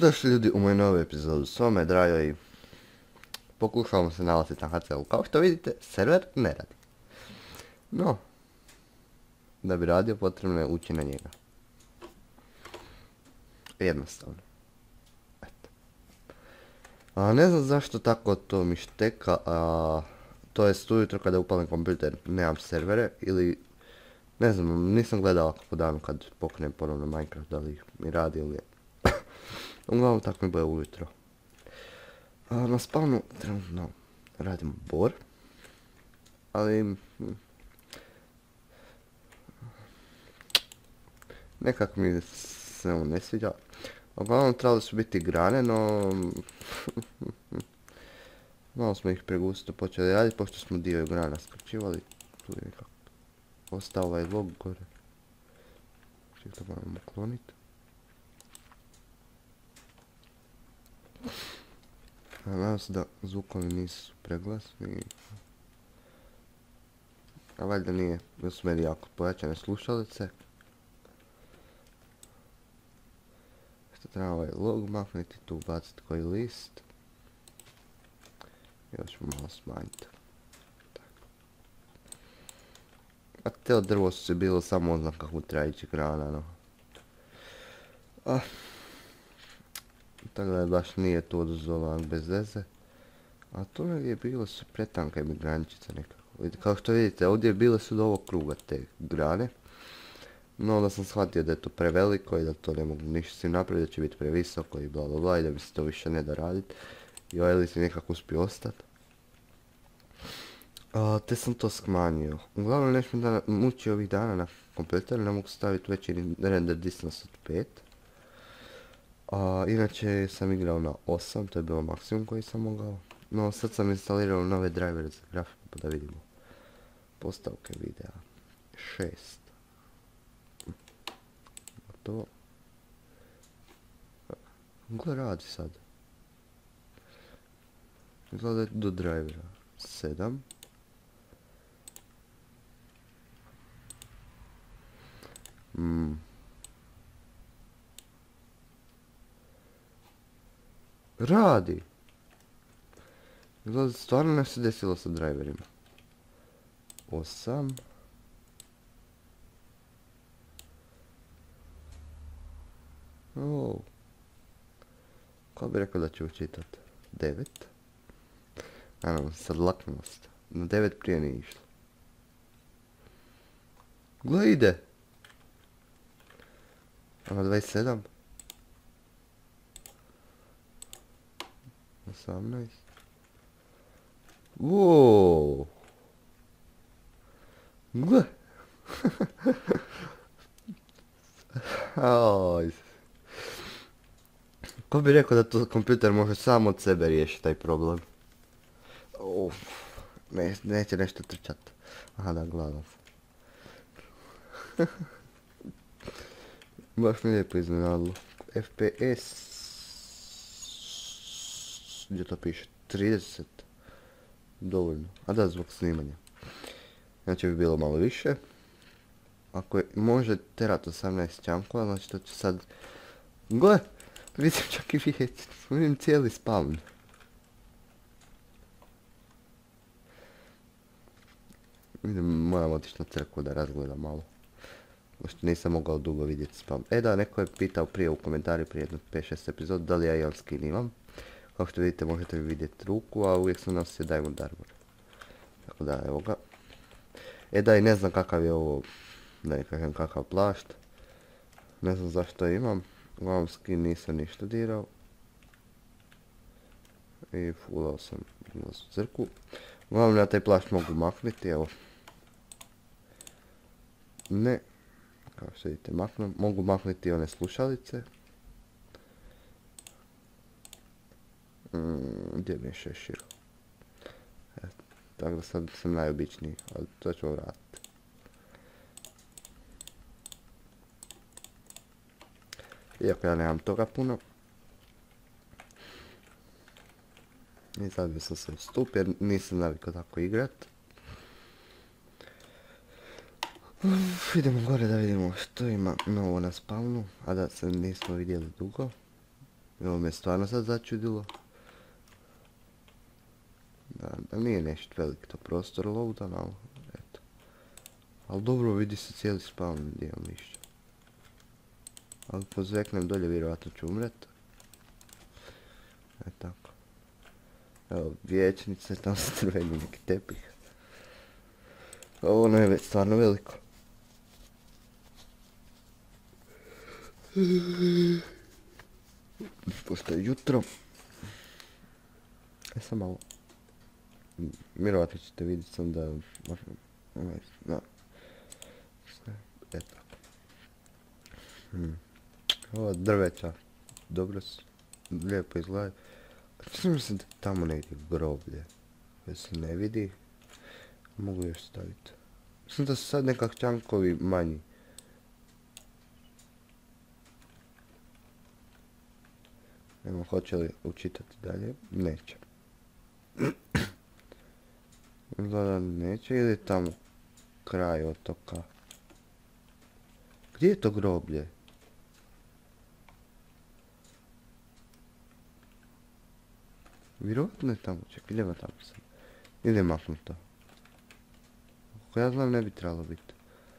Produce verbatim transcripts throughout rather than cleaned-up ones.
Dobrodošli ljudi u moju novu epizodu. S vama je Drajo i pokušavamo se nalaziti na H C L. Kao što vidite, server ne radi. No, da bi radio potrebno je ući na njega. Jednostavno. Eto. A, ne znam zašto tako to mi šteka, a, to jest ujutro kada upalim kompjuter nemam servere ili ne znam, nisam gledao po danu kad pokrenem ponovno Minecraft da li mi radi ili je. Uglavnom tako mi bude ujutro. A, na spawnu trenutno radimo bor, ali hm, nekako mi se ovo ne sviđa. Uglavnom trebali su biti grane, no malo smo ih pregusto počeli raditi, pošto smo dio grana skrčivali. Tu je nekako ostao ovaj log gore. Ček to moramo ukloniti. Nadam se da zvukovi nisu preglasni. A valjda nije, da su meni jako pojačane slušalice. Što treba ovaj log maknuti, tu ubaciti koji list. Još ćemo malo smanjiti. A te drvo su se bilo samo oznaka kako treba ići grana, no. Ah. Tako da baš nije to oduzelo bez veze. A to je bilo su pretanke mi grančice nekako. Kao što vidite, ovdje bile su do ovog kruga te grane. No onda sam shvatio da je to preveliko i da to ne mogu ništa s tim napraviti, da će biti previsoko i bla bla bla i da mi se to više ne da raditi. I ovaj list je nekako uspio ostati. A, te sam to smanjio. Uglavnom nešto mi da muči ovih dana na kompjuteru, ne mogu staviti veći render distance od pet. A, inače sam igrao na osam, to je bilo maksimum koji sam mogao. No sad sam instalirao nove drivere za grafiku pa da vidimo postavke videa. šest. Gotovo. Gle radi sad. Izgleda do drivera. sedam. Mm. Radi! Izgleda stvarno nešto se desilo sa driverima. osam. Oh. Ko bi rekao da ću učitat? devet. Naravno, sad laknost. Na devet prije nije išlo. Gle ide! A na dvadeset sedam. osamnaest. Wow. Gle. Oj. Ko bi rekao da to kompjuter može sam od sebe riješiti taj problem? Uf. Ne, neće nešto trčat. Aha da, gledam se. Baš mi lijepo iznenadilo. F P S. Gdje to piše? trideset. Dovoljno. A da, zbog snimanja. Znači bi bilo malo više. Ako je, može terat osamnaest čankova, znači to će sad... Gle! Vidim čak i vidjeti. Vidim cijeli spawn. Vidim, moram otići na crkvu da razgledam malo. Možda nisam mogao dugo vidjeti spawn. E da, neko je pitao prije u komentari prije jedno pet šest epizod da li ja imam skin imam. Kao što vidite možete vidjeti ruku, a uvijek sam nosio Diamond Armor. Tako da, evo ga. E da, i ne znam kakav je ovo, da ne kažem kakav plašt. Ne znam zašto imam. Uglavnom skin nisam ništa dirao. I fulao sam ulaz u crkvu. Uglavnom ja taj plašt mogu maknuti, evo. Ne. Kao što vidite, maknem. Mogu maknuti one slušalice. Mm, gdje mi je šešir? E, tako da sad sam najobičniji, ali to ćemo vratiti. Iako ja nemam toga puno. I zabio sam se u stup jer nisam navikao tako igrat. Uf, idemo gore da vidimo što ima novo na spawnu, a da se nismo vidjeli dugo. Ovo me stvarno sad začudilo. Da, da nije nešto velik to prostor loadan, ali eto. Ali dobro, vidi se cijeli spawn gdje imam lišća. Ali pozveknem dolje, vjerovatno ću umret. E tako. Evo, vječnice, tam se crveni neki tepih. Ovo ono je već stvarno veliko. Pošto je jutro. E sam malo. Vjerovatno ćete vidjeti sam da... Da. E tako. Hmm. Ova drveća. Dobro su. Lijepo izgleda. Čini mi se da tamo negdje groblje. Već se ne vidi. Mogu još staviti. Mislim da su sad nekak čankovi manji. Evo, hoće li učitati dalje? Neće. Izgleda neće ili tamo kraj otoka. Gdje je to groblje? Vjerojatno je tamo, čekaj, idemo tamo sad. Ili maknuto. Ako ja znam ne bi trebalo biti.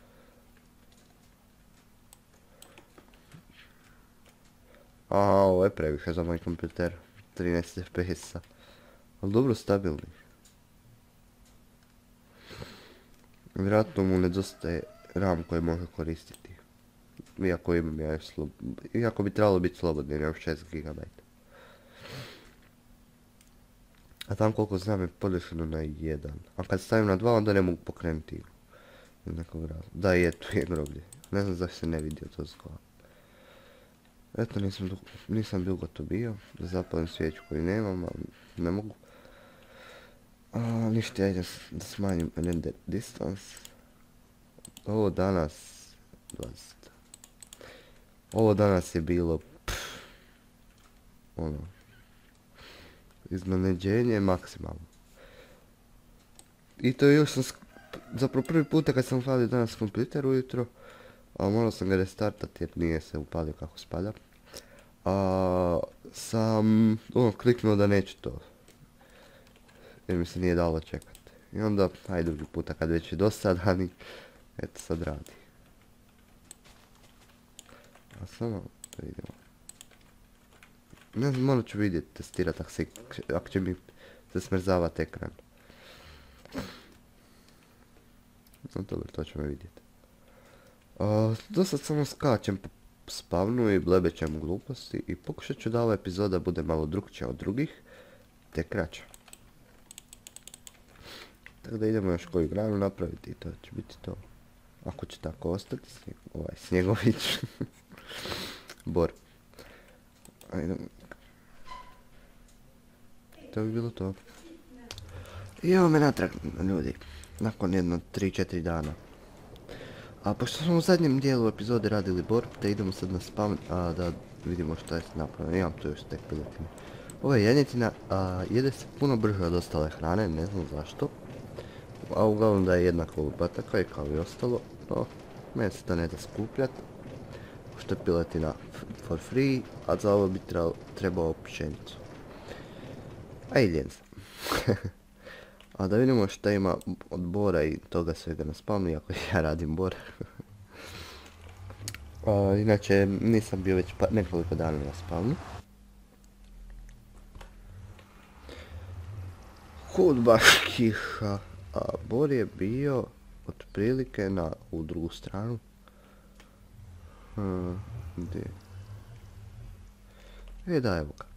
Aha, ovo je previše za moj kompjuter. trinaest F P S-a. Ali dobro stabilni. Vjerojatno mu nedostaje RAM koji može koristiti. Iako imam ja još slob... Iako bi trebalo biti slobodno jer imam šest gigabajta. A tam koliko znam je podešeno na jedan. A kad stavim na dva onda ne mogu pokrenuti igru. Iz nekog razloga. Da, je tu je groblje. Ne znam zašto se ne vidio to zgoda. Eto, nisam, dugo, nisam dugo to bio. Da zapalim svijeću koju nemam, ali ne mogu. A, ništa, ja da smanjim render distance. Ovo danas... dvadeset. Ovo danas je bilo... Pff, ono... iznenađenje maksimalno. I to još sam... Zapravo prvi puta kad sam upalio danas kompjuter ujutro. A morao sam ga restartati jer nije se upalio kako spada. A, sam ono, kliknuo da neću to. Jer mi se nije dalo čekati. I onda, aj drugi puta kad već je dosadan i eto sad radi. A samo da vidimo. Ne znam, morat ću vidjeti, testirati ako, se, ako će mi se smrzavati ekran. No dobro, to ćemo vidjeti. Uh, dosad samo skačem po spavnu i blebećem gluposti i pokušat ću da ova epizoda bude malo drukčija od drugih, te kraća. Tako da idemo još koju granu napraviti i to će biti to. Ako će tako ostati, snijeg, ovaj Snjegović. Bor. Ajde. To bi bilo to. I evo me natrag, ljudi. Nakon jedno tri četiri dana. A pošto smo u zadnjem dijelu epizode radili borb, te idemo sad na spawn, a da vidimo što je napravljeno. Imam tu još tek piletine. Ovo je janjetina, a jede se puno brže od ostale hrane, ne znam zašto. A uglavnom da je jednako lupataka i kao i ostalo, no, meni se to ne da skupljat. Što je piletina for free, a za ovo bi trebao pšenicu. A i ljen sam. A da vidimo šta ima od bora i toga svega na spawnu, iako ja radim bor. A, inače, nisam bio već pa nekoliko dana na spawnu. Hud baš kiša. A bor je bio otprilike na u drugu stranu. Hmm, gdje? E da, evo ga.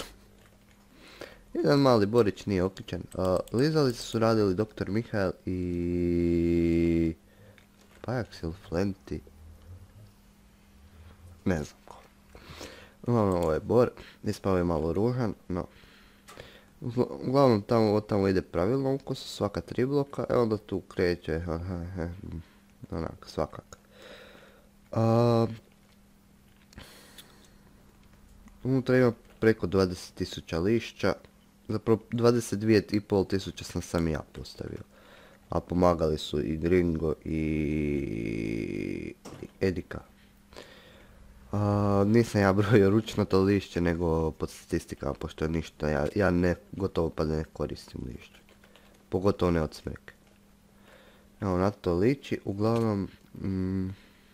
Jedan mali borić nije okićan. Uh, lizalice su radili doktor Mihael i... Pajax ili Flenti. Ne znam ko. Uglavnom ovo je bor. Ispao je malo ružan, no... Uglavnom tamo, od tamo ide pravilno ukus, svaka tri bloka, e onda tu kreće, onak, svakak. Uh, unutra ima preko dvadeset tisuća lišća. Zapravo dvadeset dvije i pol tisuća sam sam ja postavio. A pomagali su i Gringo i Edika. A, nisam ja brojio ručno to lišće, nego pod statistikama, pošto ništa, ja, ja ne, gotovo pa ne koristim lišće. Pogotovo ne od smreke. Evo, na to liči, uglavnom... Mm,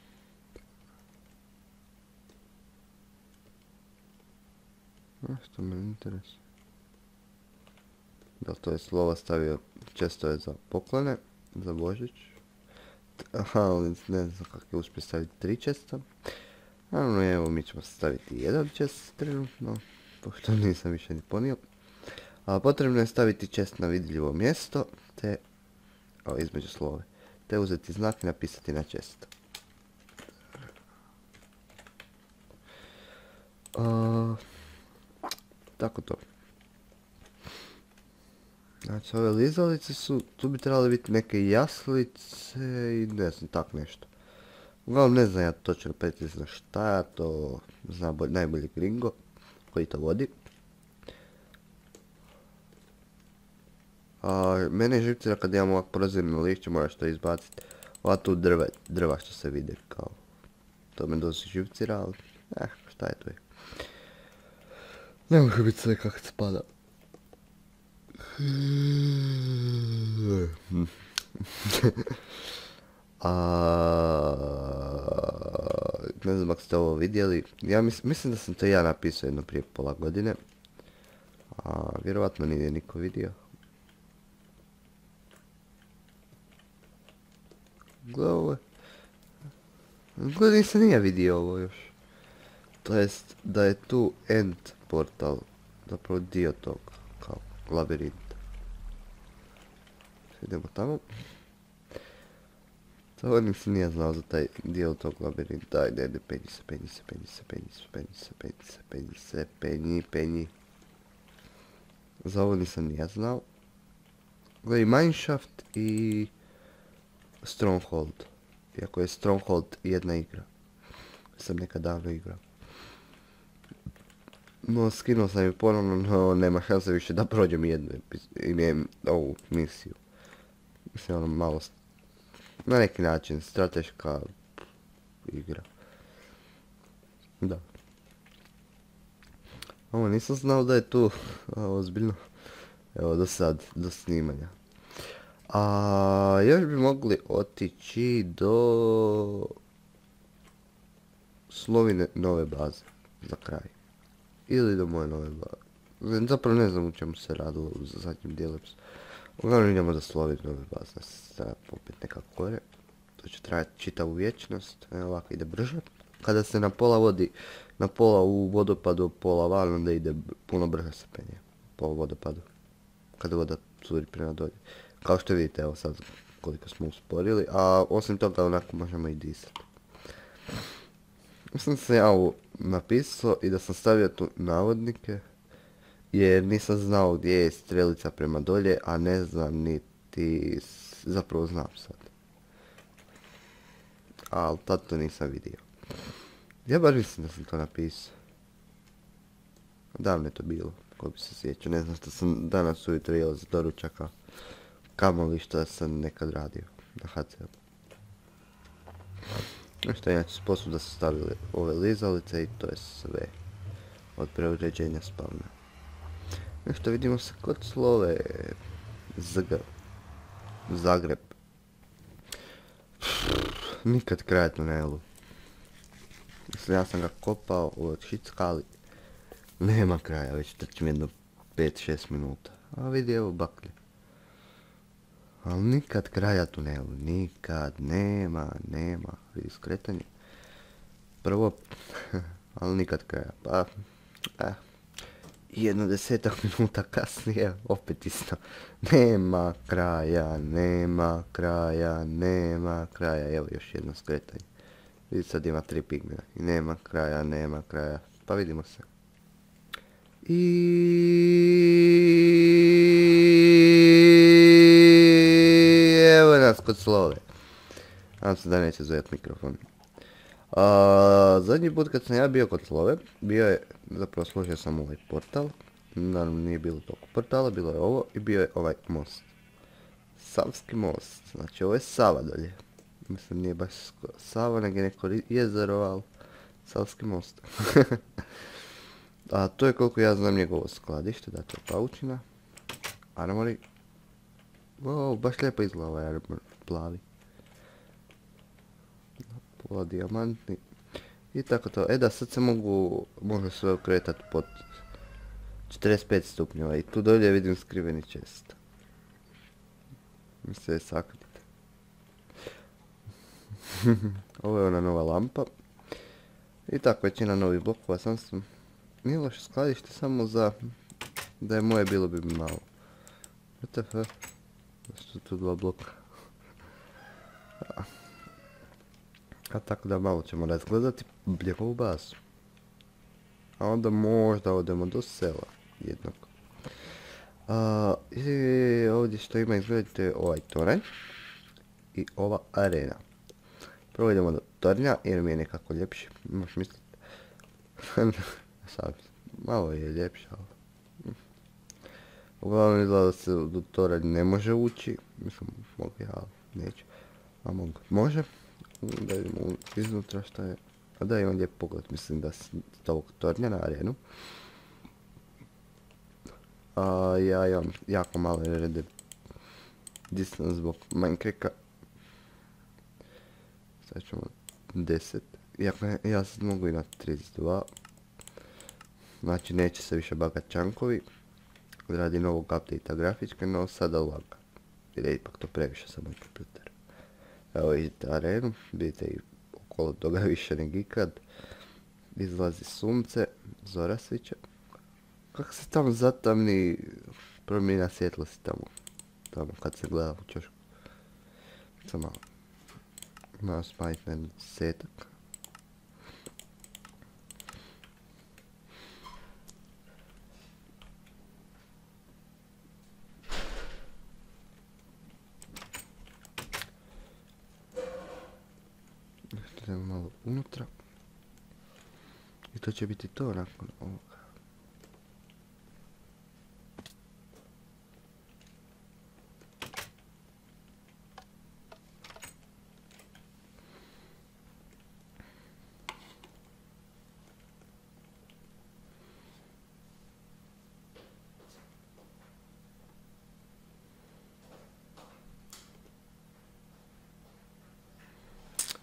što me interesuje? Da, to je slovo stavio, često je za poklone, za Božić. Aha, ali ne znam kako je uspio staviti tri česta. Naravno, evo, mi ćemo staviti jedan čest trenutno, pošto nisam više ni ponio. A potrebno je staviti čest na vidljivo mjesto, te, o, između slove, te uzeti znak i napisati na čest. A, tako to. Znači, ove lizalice su, tu bi trebale biti neke jaslice i ne znam, tak nešto. Uglavnom ne znam ja točno precizno šta ja, to zna bolj, najbolji gringo koji to vodi. A, mene živcira kad imamo ovak prozirno lišće, moraš to izbaciti. Ova tu drva, drva što se vide kao, to me dosta živcira, ali eh, šta je to je. Ne može biti sve kako spada. A, ne znam ako ste ovo vidjeli, ja mis, mislim da sam to ja napisao jedno prije pola godine, a vjerovatno nije niko vidio. Gle ovo, gle nisam nije vidio ovo još. To jest da je tu end portal, zapravo dio tog kao labirinta. Idemo tamo. To nisam nije znao za taj dio tog labirinta. Ajde, ajde, penji se, penji se, penji se, penji se, penji se, penji se, penji se, penji, penji. Za ovo nisam nije znao. Gle i Mineshaft i Stronghold. Iako je Stronghold jedna igra. Sam nekad davno igrao. No, skinuo sam je ponovno, no nema šanse više da prođem jednu epizodu, ovu misiju. Mislim, ono malo, na neki način, strateška igra. Da. Ovo nisam znao da je tu, ozbiljno, evo do sad, do snimanja. A još bi mogli otići do Slovine nove baze, za kraj. Ili do moje nove baze. Zapravo ne znam u čemu se radilo u zadnjim dijelom. Uglavnom idemo da Slovine nove baze. Sada opet nekako gore. To će trajati čitavu vječnost. Evo ovako ide brže. Kada se na pola vodi, na pola u vodopadu, pola van, onda ide puno brže se penje. Po vodopadu. Kada voda curi prema dolje. Kao što vidite, evo sad koliko smo usporili. A osim toga onako možemo i disati. Mislim da sam ja ovo napisao i da sam stavio tu navodnike, jer nisam znao gdje je strelica prema dolje, a ne znam niti, zapravo znam sad. Ali tad to nisam vidio. Ja baš mislim da sam to napisao. Davno je to bilo, ko bi se sjećao, ne znam što sam danas ujutro jeo za doručaka, kamoli što sam nekad radio na ha ce u. Nešto inače sposob da su stavili ove lizalice i to je sve od preuređenja spavna. Nešto vidimo se kod slove Z G. Zagreb. Nikad kraja tunelu. Mislim, ja sam ga kopao u šickali. Nema kraja, već trčim jedno pet šest minuta. A vidi, evo baklje. Ali nikad kraja tunelu, nikad, nema, nema, vidi skretanje. Prvo, ali nikad kraja, pa, eh, jedno desetak minuta kasnije, opet isto. Nema kraja, nema kraja, nema kraja, evo još jedno skretanje. Vidi sad ima tri pigmena i nema kraja, nema kraja, pa vidimo se. I evo nas kod slove. Nadam se da neće zovjeti mikrofon. A, zadnji put kad sam ja bio kod slove, bio je, zapravo složio sam ovaj portal. Naravno nije bilo toliko portala, bilo je ovo i bio je ovaj most. Savski most, znači ovo je Sava dolje. Mislim nije baš Sava, nego je neko jezero, ali Savski most. A to je koliko ja znam njegovo skladište, da to je paučina. Armori. Wow, baš lijepo izgleda ovaj armor, plavi. Pola dijamantni. I tako to. E da, sad se mogu, može sve okretati pod četrdeset pet stupnjeva i tu dolje vidim skriveni chest. Mi se sakriti. Ovo je ona nova lampa. I tako, većina novih blokova, sam sam... Nije loše skladište, samo za... Da je moje bilo bi mi malo. W T F? Zašto su tu dva bloka? A, a tako da malo ćemo razgledati njegovu bazu. A onda možda odemo do sela jednog. A, i ovdje što ima izgledajte ovaj toranj. I ova arena. Prvo idemo do tornja jer mi je nekako ljepši. Možeš misliti. Malo je ljepši, ali... Uglavnom izgleda da se do toranj ne može ući. Mislim, mogu ja, ali neću. A mogu. Može. Da vidimo iznutra šta je. A da imam lijep pogled, mislim da s ovog tornja na arenu. A ja imam jako malo rede distance zbog Minecrafta. Sad ćemo deset. Iako ja sad mogu i na trideset dva. Znači neće se više bagat čankovi. Radi novog update-a grafičke, no sada laga. Jer je ipak to previše sa moj kompjuter. Evo vidite arenu, vidite i okolo toga više nego ikad. Izlazi sunce, zora sviće. Kako se tamo zatamni, promjena svjetlosti tamo. Tamo kad se gleda u čošku. Samo malo. Malo smanjiti na jedan desetak. Idemo malo unutra. I to će biti to nakon ovoga.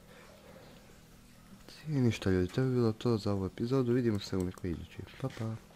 I ništa ljudi, to bi bilo to za ovu epizodu, vidimo se u nekoj idućoj. Pa pa.